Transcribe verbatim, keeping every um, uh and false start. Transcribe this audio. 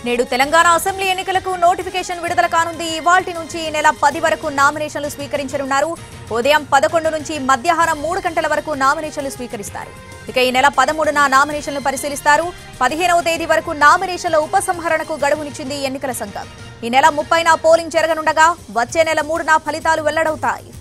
నేడు తెలంగాణ అసెంబ్లీ ఎన్నికలకు నోటిఫికేషన్ విడుదల కానుంది. ఇవాల్టి నుంచి ఈ నెల పది వరకు నామినేషన్లు స్వీకరించనున్నారు. ఉదయం పదకొండు నుంచి మధ్యాహ్నం మూడు గంటల వరకు నామినేషన్లు స్వీకరిస్తారు. ఇక ఈ నెల పదమూడున నామినేషన్లు పరిశీలిస్తారు. పదిహేనవ తేదీ వరకు నామినేషన్ల ఉపసంహరణకు గడువునిచ్చింది ఎన్నికల సంఘం. ఈ నెల ముప్పైన పోలింగ్ జరగనుండగా వచ్చే నెల మూడున ఫలితాలు వెల్లడవుతాయి.